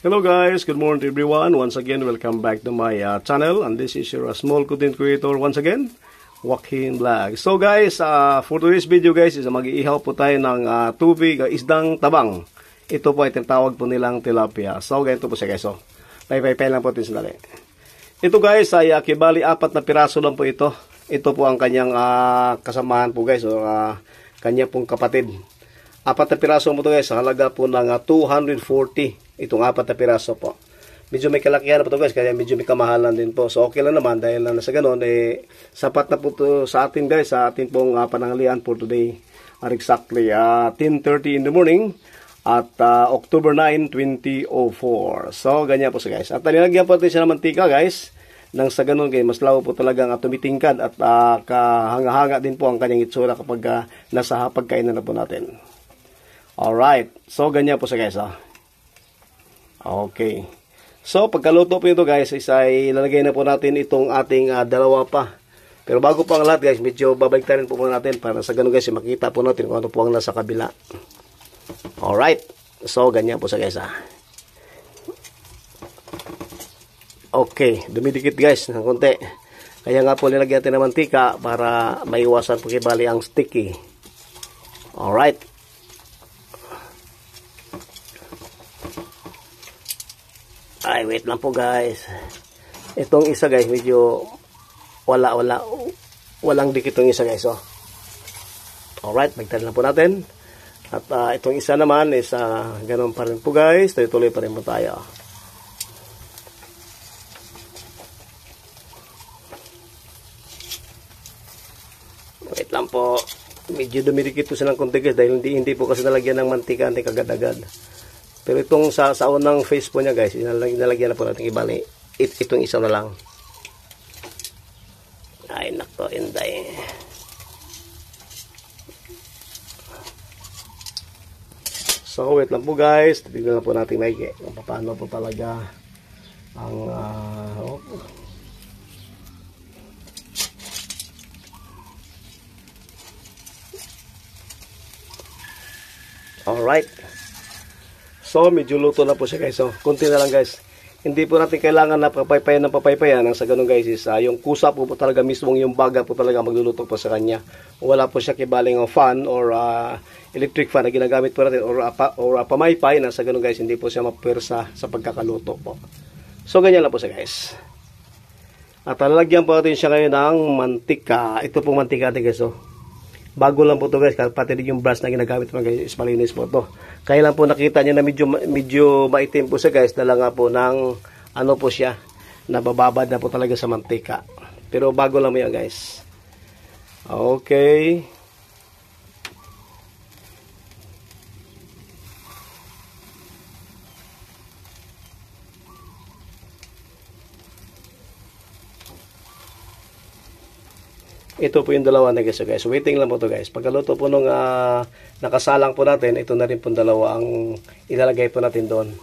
Hello guys, good morning to everyone. Once again, welcome back to my channel, and this is your small content creator once again, Joaquin Vlog. So guys, for today's video guys, is mag-iihaw po tayo ng tubig, isdang tabang. Ito po ay tinatawag po nilang tilapia. So ganito po siya guys. So, pay lang po ito sandali. Ito guys ay kibali 4 na piraso lang po ito. Ito po ang kanyang kasamahan po guys, o kanya pong kapatid. 4 na piraso mo ito guys, sa halaga po ng 240. Itong 4 na piraso po. Medyo may kalakihan na po ito guys, kaya medyo may kamahalan din po. So okay lang naman dahil na sa ganun, sapat na po ito sa atin guys, sa atin pong pananghalian for today. Are exactly 10:30 in the morning at October 9, 2004. So ganyan po siya guys. At nilagyan po natin siya ng mantika guys. Nang sa ganun guys, mas lalo po talagang tumitingkad at kahanga-hanga din po ang kanyang itsura kapag nasa hapagkainan na po natin. Alright, so ganyan po siya guys. Okay. So, pagkaluto po ito guys, ay ilalagay na po natin itong ating dalawa pa. Pero bago po ang lahat guys, medyo babaliktarin po muna natin para sa ganun guys, makita po natin kung ano po ang nasa kabila. Alright. So, ganyan po sa guys Okay. Dumidikit guys ng konti. Kaya nga po nilagyan natin ng mantika para maiwasan po kibali ang sticky. Alright. Ay, wait lang po guys. Itong isa guys, medyo walang dikit itong isa guys. Alright, magtali lang po natin. At itong isa naman is ganun pa rin po guys. Tuloy pa rin po tayo. Wait lang po. Medyo dumidikit po siya ng konti guys dahil hindi po kasi nalagyan ng mantika, hindi kagad-agad. Pero itong sa unang face po niya guys, inalagyan na po natin ibali. Itong isa na lang. Ay nako, inday. So wait lang po guys, tignan na po natin maigi kung paano po talaga ang Alright. So, medyo luto na po siya guys. So, konti na lang guys. Hindi po natin kailangan na papaypayan ng papaypayan. Ang sa ganun guys is, yung kusa po talaga mismo, yung baga po talaga magluluto po sa kanya. Wala po siya kibaling fan or electric fan na ginagamit po natin or pamaypay na sa ganun guys. Hindi po siya mapwersa sa pagkakaluto po. So, ganyan lang po siya guys. At lalagyan po natin siya ngayon ng mantika. Ito po mantika natin guys. So, bago lang po ito guys, pati din yung brush na ginagamit po guys, is malinis po ito. Kaya lang po nakita niyo na medyo maitim po siya guys, dala nga po ng ano po siya, nabababad na po talaga sa mantika. Pero bago lang mo yan guys. Okay. Ito po yung dalawa na guys. So guys, waiting lang po to guys. Pagkaluto po nung nakasalang po natin, ito na rin po dalawa ang ilalagay po natin doon.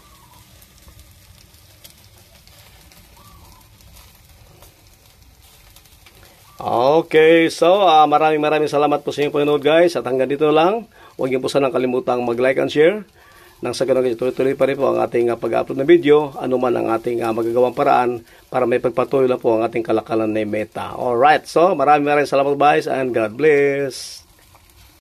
Okay, so maraming salamat po sa inyong panonood guys. At hanggang dito lang, huwag niyo po sanang kalimutang mag-like and share. Nang sa ganun, tuloy-tuloy pa rin po ang ating pag-upload na video, anuman ang ating magagawang paraan para may pagpatuloy lang po ang ating kalakalan na meta. Alright, so maraming salamat guys and God bless.